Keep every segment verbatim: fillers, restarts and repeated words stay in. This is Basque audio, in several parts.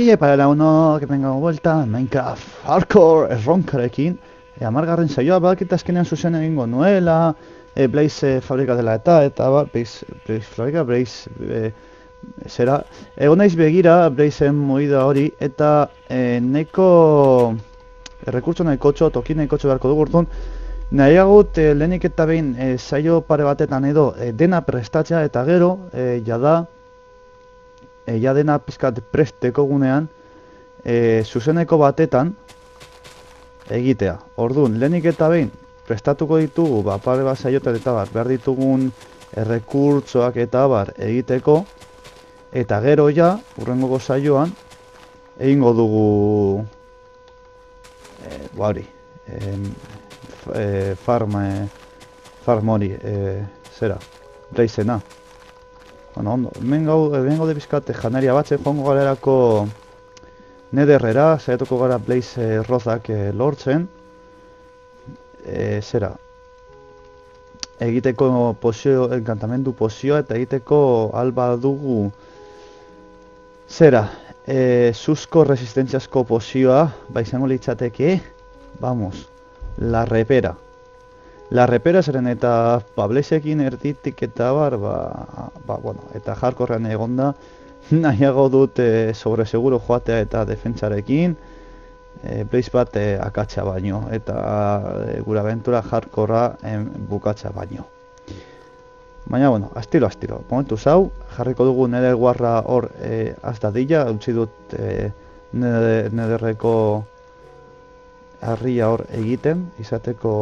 Y para uno que venga vuelta Minecraft Hardcore erronkarekin e, amargarren saioa badakit azkenean zuzen egingo nuela e, Blaze e, fabrika dela eta eta bar, Blaze, Blaze fabrika, Blaze e, zera egon naiz begira Blazeen movida hori eta e, neko errekurtso nahiko txo, toki nahiko txo beharko dugu urtun nahiagut e, lehenik eta behin e, saio pare batetan edo e, dena prestatzea eta gero e, jada E, ja dena pizkat presteko gunean e, zuzeneko batetan egitea. Orduan, lehenik eta behin prestatuko ditugu, ba, pare bat saiotan eta bar, behar ditugun errekurtsoak eta bar egiteko, eta gero ja, urrengoko saioan, egingo dugu e, hori, e, e, farm, e, farm hori, e, zera, Blazena. Bueno, ondo, hemen gaude bizkate janaria batzen joango galerako nederrera, saiatuko gara Blaze e, rozak e, lortzen. E, zera, egiteko pozio, enkantamendu pozioa eta egiteko alba dugu zera, e, suzko resistentziazko pozioa, ba izango litzateke, vamos, la repera. La repera zeren eta ba, Blazeekin erditik eta bar, ba, ba, bueno, eta hardcorean egonda nahiago dut e, sobre seguro joatea eta defentsarekin e, Blaze bat e, akatsa baino eta e, gure aventura hardcorea e, bukatza baino. Baina, bueno, astiro, astiro. Momentu zau, jarriko dugu neder guarra hor e, azdadilla, utzi dut e, nederreko harria hor egiten, izateko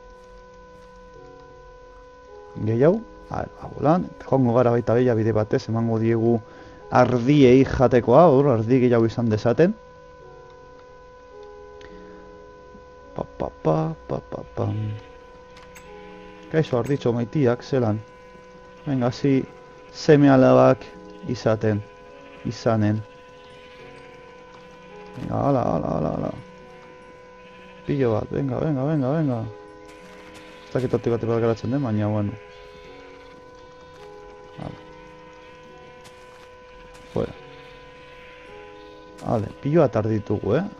gehiago, abulan, jongo gara baita beha bide batez, emango diegu ardiei jatekoa, hor, ardi gehiago izan dezaten. Pa, pa, pa, pa, pa, pa. Kaixo arditxo maitiak, zelan. Venga, zi, seme alabak izaten, izanen. Venga, ala, ala, ala, ala. Pillo bat, venga, venga, venga, venga. Ez dakitotik bat bat garatzen den, baina, bueno. Vale. Fuera. Vale, pillo bat arditugu, eh?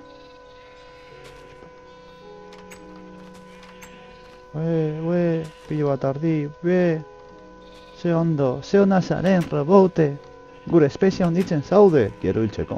Ue, ue, pillo bat ardi, ue. Ze ondo, ze ona zaren, robote. Gure espezia onditzen zaude, gero hiltzeko.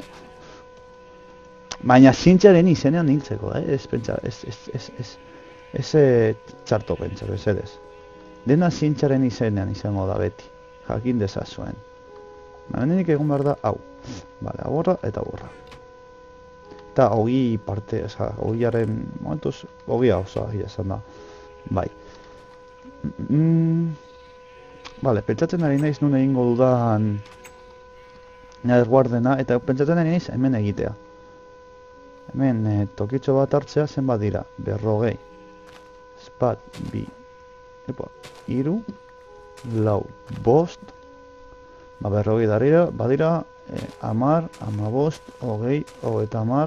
Baina zintxaren izenean hiltzeko, eh? Ez pentsa, ez, ez, ez, ez. Eze txarto pentsa, bezedez. Dena zintxaren izenean izango da beti. Jakin dezazuen. Baina egun behar da, hau. Bale, aborra eta aborra. Eta hogi parte, eza, hogiaren, momentuz, hogia oso ahi esan da. Bai. Mm, Bale, pentsatzen ari naiz nun egingo dudan Nether guardena, eta pentsatzen ari naiz hemen egitea. Hemen e, tokitxo bat hartzea zenbat dira, berrogei. Bat, bi, epa, iru, lau, bost, ba, berrogei darira, badira, e, amar, ama bost, hogei, hogeita amar,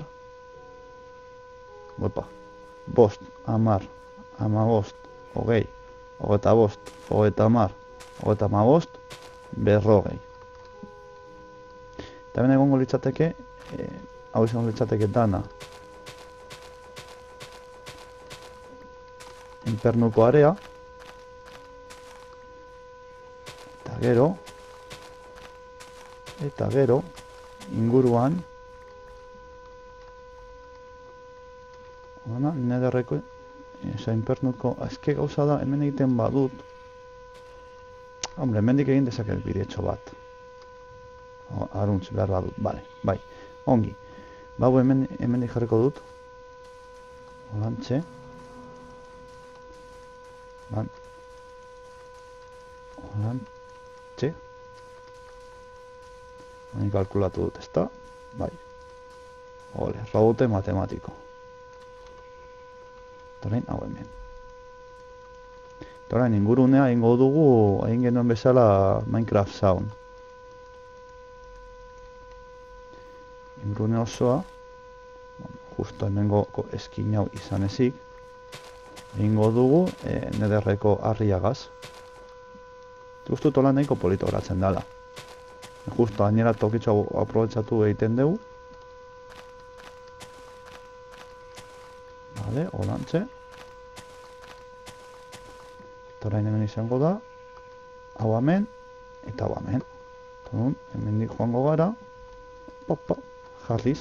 epa, bost, amar, ama bost, hogei, hogeita bost, hogeita amar, hogeita ama bost, berrogei. Eta hemen egongo litzateke, e, hau izango litzateke dana, infernuko area eta gero eta gero inguruan ona, nederreko eza infernuko azke gauza da hemen egiten badut hombre, hemendik egin dezaket bidetxo bat aruntz behar badut, bale, bai, ongi bau hemen, hemendik jarriko dut holantxe Ban. Holantxe. Hain kalkulatu dut, ezta? Bai. Ole, robote matematiko. Torain, hau hemen. Torain, ingurunea ingo dugu, egin genuen bezala Minecraft sound. Ingurune osoa, justo hemengo eskin hau izan ezik, egingo dugu e, nederreko harriagaz. Justo tola nahiko polito geratzen dela. Justo gainera tokitxo aprobetxatu egiten dugu. Vale, holantxe. Eta orain hemen izango da. Hau hemen, eta hau hemen. Eta hemendik joango gara. Popa, jarriz.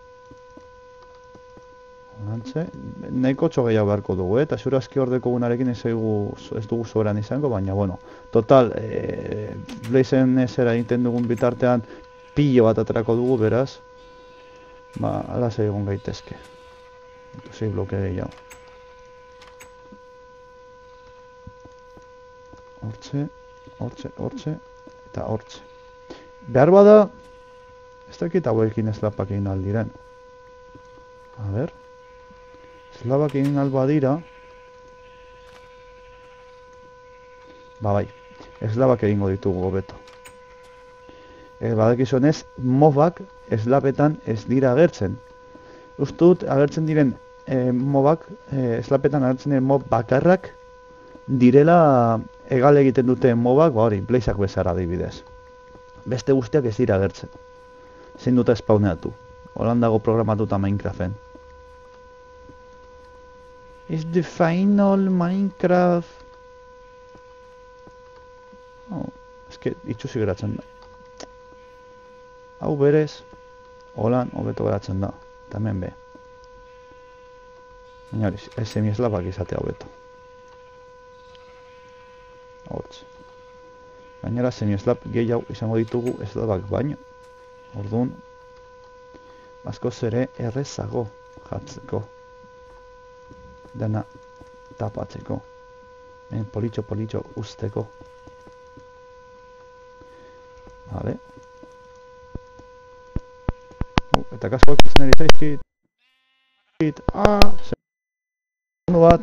Holantxe, nahiko txo gehiago beharko dugu, eh? Eta zure aski ordeko gunarekin ez, eigu, ez dugu soberan izango, baina, bueno, total, e, Blazen ezera egiten dugun bitartean pilo bat aterako dugu, beraz, ba, ala egon gaitezke. Zei bloke gehiago. Hortxe, hortxe, hortxe, eta hortxe. Behar bada, ez dakit hauekin eslapak egin aldiren. A ber. Eslabak egin alba dira. Ba bai, eslabak egingo ditugu hobeto. E, badakizunez, mobak eslapetan ez dira agertzen. Uste dut agertzen diren e, mobak, e, eslapetan agertzen diren mob bakarrak direla egal egiten dute mobak, ba hori, Blazak bezara adibidez. Beste guztiak ez dira agertzen. Zein dute spawneatu. Holan dago programatuta Minecraften. Is the final Minecraft. Oh, eske itxusi geratzen da. Hau berez, holan hobeto geratzen da. Eta hemen be. Baina hori, ez semieslabak izatea hobeto. Hortz. Gainera semieslab gehiago izango ditugu eslabak baino. Orduan, askoz ere errezago jartzeko. Dena tapatzeko. Ben, politxo, politxo usteko. Vale. Uh, eta kaskoak izan eri zaizkit. Ah! Segundu bat.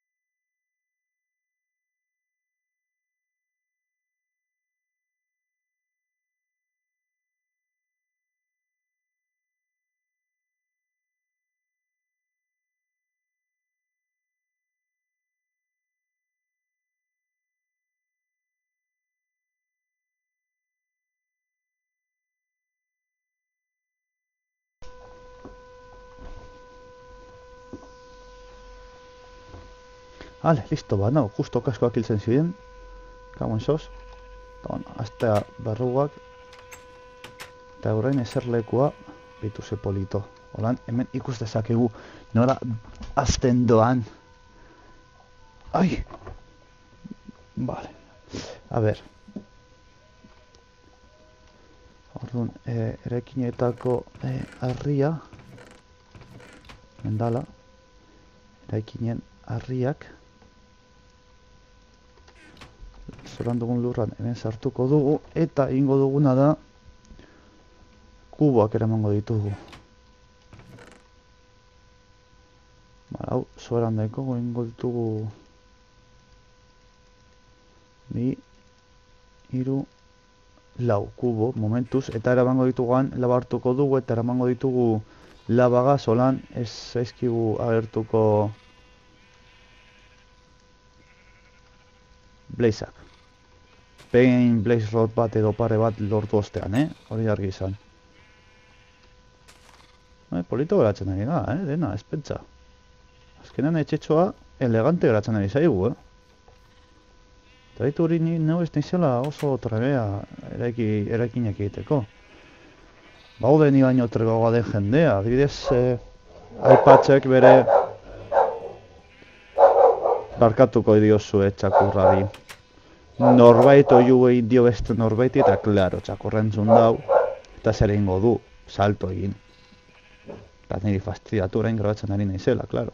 Hale, listo, ba, no, justo kaskoak hiltzen ziren. Kamoen sos. Eta, bueno, aztea barruak. Eta horrein eserlekua bitu ze polito. Holan, hemen ikus dezakegu nora azten doan. Ai! Vale. A ber. Orduan, e, eraikinetako e, harria. Mendala. Eraikinen harriak. Zoran dugun lurran hemen sartuko dugu, eta ingo duguna da kuboak eramango ditugu. Ba, hau, zoran daiko ingo ditugu bi, hiru, lau kubo, momentuz, eta eramango dituguan laba hartuko dugu, eta eramango ditugu labaga, zolan ez zaizkigu agertuko Blazak. Behin Blaze Rod bat edo pare bat lortu ostean, eh? Hori argi izan. Eh, polito geratzen ari da, eh? Dena, ez pentsa. Azkenean etxetxoa elegante geratzen ari zaigu, eh? Eta ditu hori neu ez nizela oso trebea eraiki, eraikinak egiteko. Baude ni baino tregoa den jendea, adibidez, eh, aipatzek bere barkatuko diozue txakurrari. Norbait oiu egin dio beste norbaiti eta klaro, txakurrentzun dau eta zer egingo du, salto egin. Eta niri fastidiatu orain grabatzen ari naizela, klaro.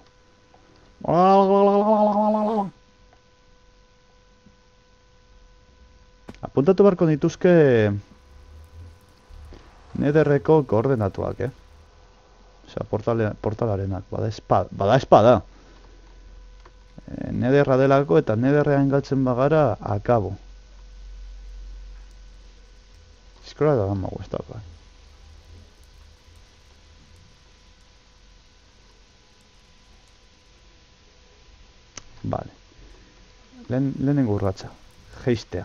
Apuntatu beharko dituzke Netherreko koordenatuak, eh? Osea, portale, portalarenak, bada espada, bada espada. Nederra delako eta nederrean galtzen bagara akabo. Eskola da gama guztapa. Vale. Lehen, lehenengo urratza. Geistea.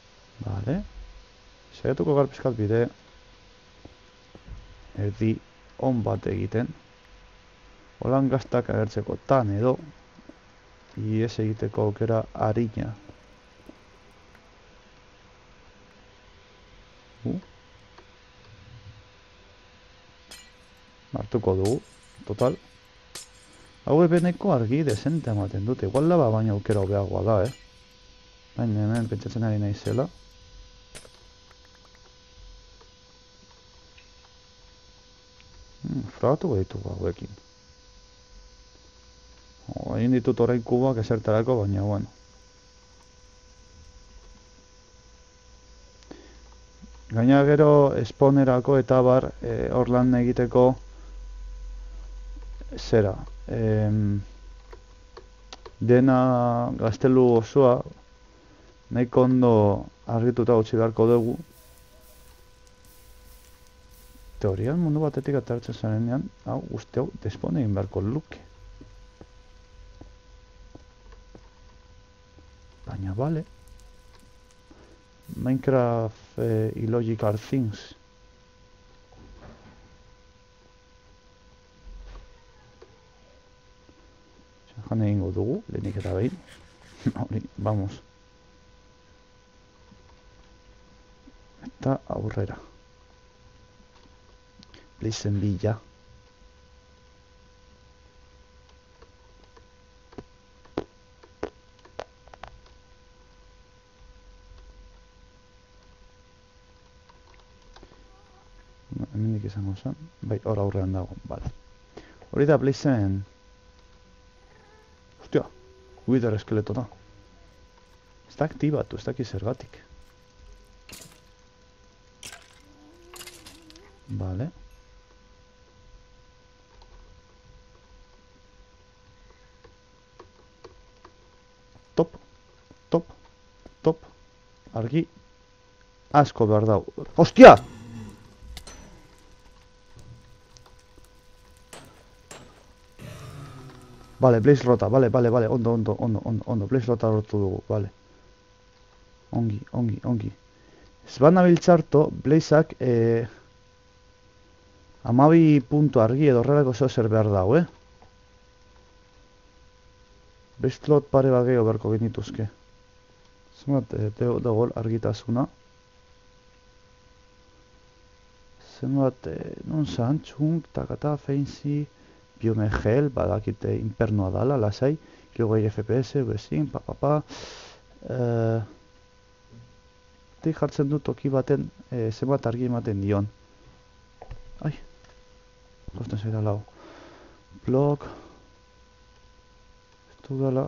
Vale. Saiatuko gar pizkat bide. Erdi on bat egiten. Holan gaztak agertzeko tan edo ies egiteko aukera harina. Uh. Hartuko dugu, total. Hau ebeneko argi desente ematen dute. Igual laba baina aukera hobeagoa da, eh? Baina hemen pentsatzen ari naizela. Hmm, frogatuko ditugu hauekin. Oh, egin ditut orain kubak esertarako, baina bueno. Gaina gero spawnerako eta bar hor e, lan egiteko zera. Em, dena gaztelu osoa nahiko ondo argituta utzi beharko dugu. Teorian mundu batetik atartzen zarenean, hau guzti hau despone egin beharko luke. Baina bale. Minecraft eh, illogical things. Jan egingo dugu, lehenik eta behin. Hori, vamos. Eta aurrera. Blizen bila. Hemendik izango zen. Bai, hor aurrean dago, bale. Hori da blizen... Ostia, wither eskeleto da. Ez da aktibatu, ez daki zergatik. Vale. Top, top, top. Argi asko behar dau. Ostia! Vale, blaze rota, vale, vale, vale, ondo, ondo, ondo, ondo, ondo, blaze rota rotu dugu, vale. Ongi, ongi, ongi. Ez bana biltzarto, blazeak, eh, amabi puntu argi edo horrelako zeo zer behar dau, eh? Best lot pare bat gehiago berko genituzke. Zenbat, eh, dago argitasuna. Zenbat, eh, non zan, txunk, takata, feinzi... Biome gel, badakite inpernoa dala, lasai, kilogei F P S, bezin, pa, pa, pa. Uh, Tik jartzen du toki baten, eh, zenbat argi ematen dion. Ai, kosten zaira lau. Blok. Ez du dala.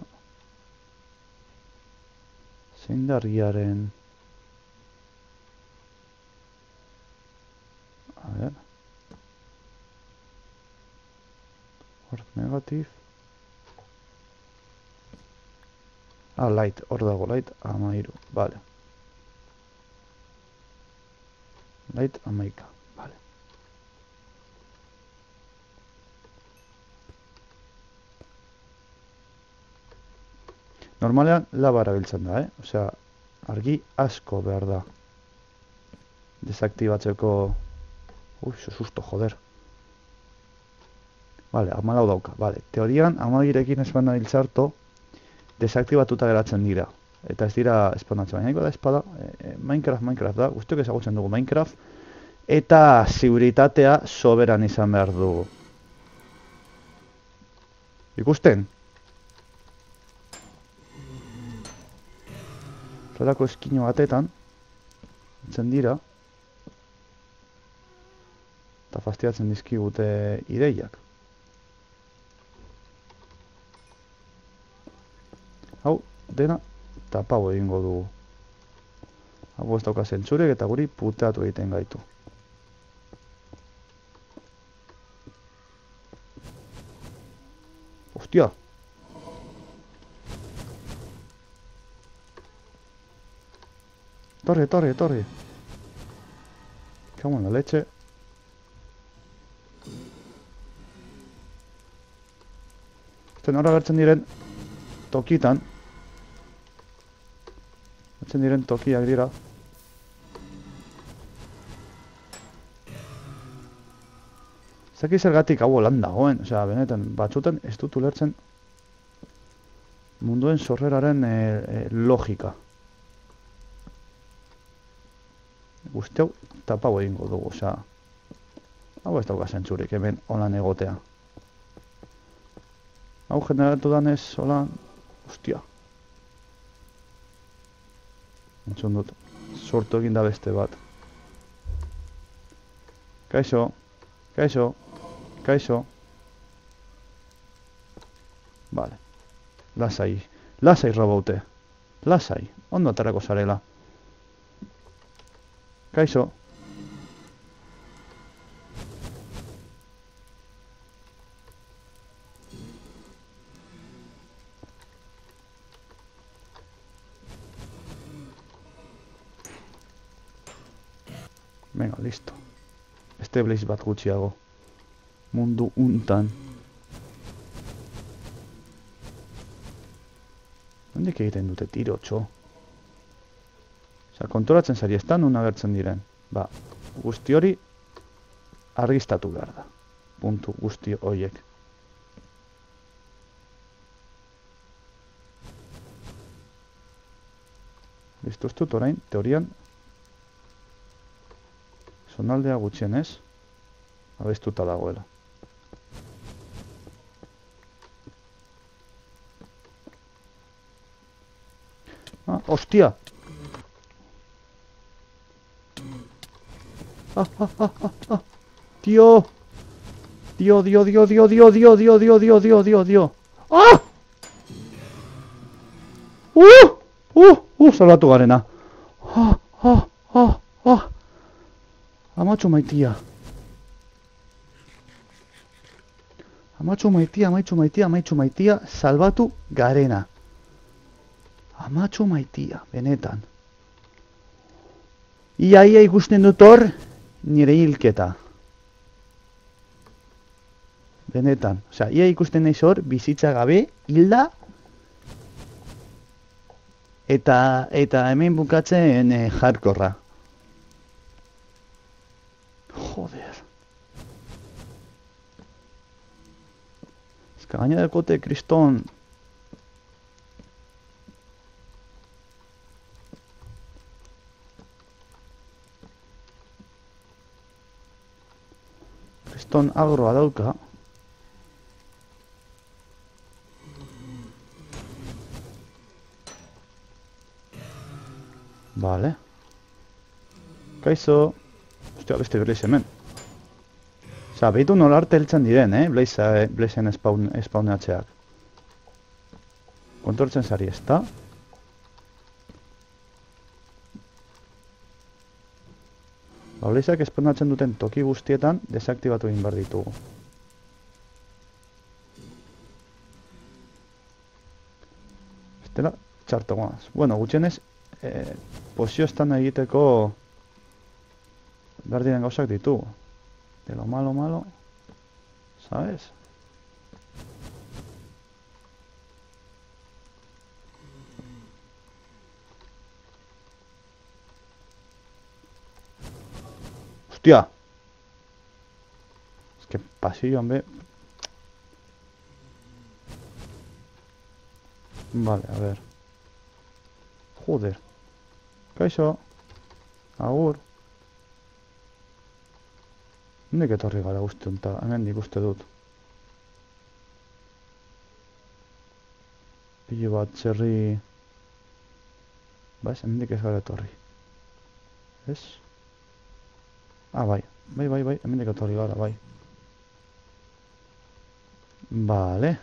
Zein da argiaren. A ver. Hor, negatif. Ah, light, hor dago, light, amairu, vale. Light, amaika, vale. Normalean, laba erabiltzen da, eh? Osea, argi asko behar da. Desaktibatzeko... Ui, susto, joder. Vale, amalau dauka, vale. Teorian, amagirekin espana hiltzarto, desaktibatuta geratzen dira. Eta ez dira espanatzen, baina iko da espada, e, Minecraft, Minecraft da, guztiok ezagutzen dugu Minecraft, eta ziuritatea soberan izan behar dugu. Ikusten? Zerako eskino batetan, entzen dira, eta fastiatzen dizkigute ideiak. Hau, dena, tapau egingo dugu. Hau ez dauka zentzurek eta guri puteatu egiten gaitu. Ostia! Torre, torre, torre! Cago en la leche. Zen hor agertzen diren tokitan. Agertzen diren tokiak dira. Zaki zergatik hau lan dagoen, osea, benetan, batzutan ez dut ulertzen munduen sorreraren e, e, logika. Guzti hau tapau egingo dugu, osea, hau ez dauka zentzurik, hemen holan egotea. Hau generatu danez, holan, ostia. Entzun dut, sortu egin da beste bat. Kaixo, kaixo, kaixo. Vale. Lasai, lasai roboute. Lasai, ondo atarako zarela. Kaixo. Venga, listo. Este Blaze bat gutxiago. Mundu untan. Nondik egiten dute tiro, txo? Osea, kontrolatzen zari ez da nun agertzen diren. Ba, guzti hori argistatu behar da. Puntu guzti horiek. Listo, ez dut orain, teorian, zonaldea gutxienez, abestuta dagoela. Ah, hostia! Ah, ah, ah, ah, ah. Tío! Dio, dio, dio, dio, dio, dio, dio, dio, dio, dio, dio, dio. Ah! Uh! Uh! Uh! Salbatu garena. Ah, ah, ah, ah. Amatxo maitia. Amatxo maitia, amaitxo maitia, amaitxo maitia, salbatu garena. Amatxo maitia, benetan. Ia, ia ikusten dut hor, nire hilketa. Benetan, osea, ia ikusten naiz hor, bizitza gabe, hilda, eta, eta hemen bukatzen eh, hardcorra. Joder. Ez que gaina dekote kriston... Kriston agroa dauka. Vale. Kaixo. Ostia, beste Blaze hemen. Osa, behitu nola arte heltzen diren, eh? Blaze, Blazeen spawn, spawnatzeak. Kontortzen zari, ez da? Ba, Blazeak spawnatzen duten toki guztietan desaktibatu egin behar ditugu. Estela, txarto guaz. Bueno, gutxienez, eh, posio estan egiteko behar diren gauzak ditugu. De lo malo, malo, ¿sabes? ¡Hostia! Es que pasillo, hombre. Vale, a ver. Joder. Kaixo. Agur. Hendik etorri gara uste eta hemen nik uste dut. Pilo bat txerri... Ba ez, hendik ez gara etorri. Ez? Ah, bai. Bai, bai, bai, hemendik etorri gara, bai. Vale.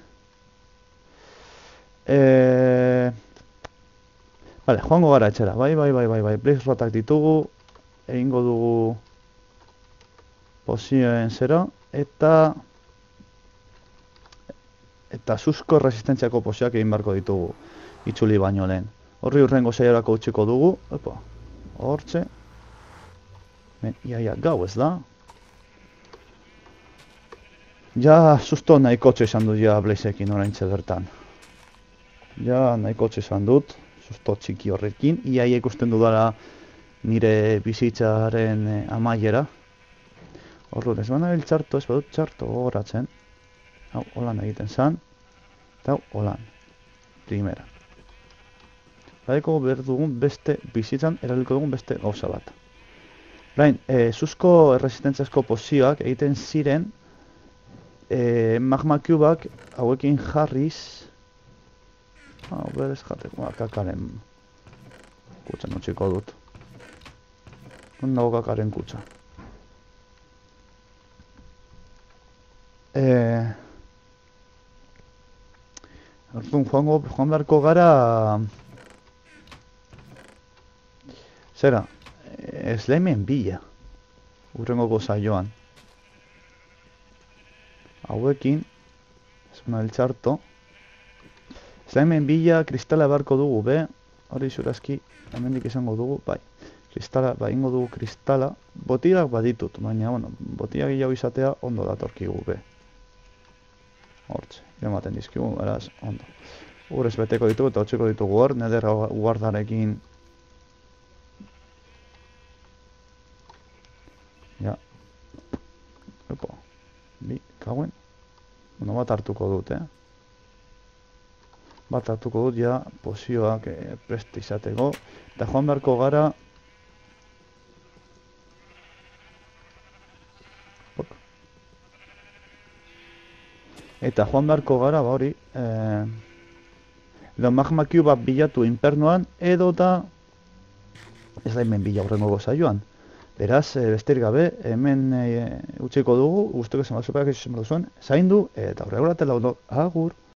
Eh... Vale, joango gara etxera. Bai, bai, bai, bai, bai. Blaze rotak ditugu. Egingo dugu... Pozioen zero, eta... Eta susko resistentziako pozioak egin beharko ditugu itzuli baino lehen. Horri urrengo saiorako utziko dugu. Opa, hortxe. Men, ia, ia, gau ez da. Ja, susto nahikotxe izan dut ja Blazeekin oraintxe bertan. Ja, nahikotxe izan dut, susto txiki horrekin. Ia, ia ikusten dudala nire bizitzaren eh, amaiera. Orduan, ez bana bil txarto, ez badut txarto gogoratzen. Hau, holan egiten zan. Eta hau, holan. Primera. Badeko behar dugun beste, bizitzan eraliko dugun beste gauza bat. Orain, e, zuzko erresistentziazko pozioak egiten ziren e, magma cubak hauekin jarriz. Hau, berez jateko, kakaren kutsa notxiko dut. Ondago kakaren kutsa. Eh, Orduan, joango, joan beharko gara... Zera, slimen bila. Urrengoko saioan. Hauekin, ez una el txarto. Slimen bila, kristala beharko dugu, be? Hori zurazki, hemendik izango dugu, bai. Kristala, bai, ingo dugu kristala. Botiak baditut, baina, bueno, botiak gehiago izatea ondo datorkigu, be. Hortxe, ematen dizkigu, beraz, ondo. Urez beteko ditugu eta hotxeko ditugu hor, neder guardarekin. Ja. Epo, bi, kauen. Bueno, bat hartuko dut, eh? Bat hartuko dut, ja, pozioak eh, prest izateko. Eta joan beharko gara... Eta joan beharko gara, ba hori, eh, edo magma cube bilatu infernuan, edo eta ez da hemen bila horrengo gozaioan. Beraz, e, besterik gabe, hemen e, utziko dugu, guztuko zen bat zuperak izan zuen, zaindu, eta horregoratela ondo, agur!